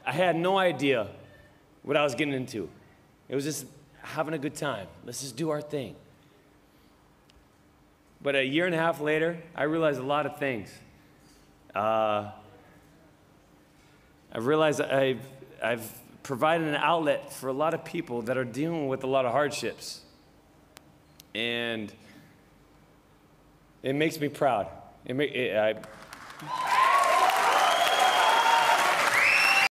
I had no idea what I was getting into. It was just having a good time. Let's just do our thing. But a year and a half later, I realized a lot of things. I realized I've provided an outlet for a lot of people that are dealing with a lot of hardships. And it makes me proud.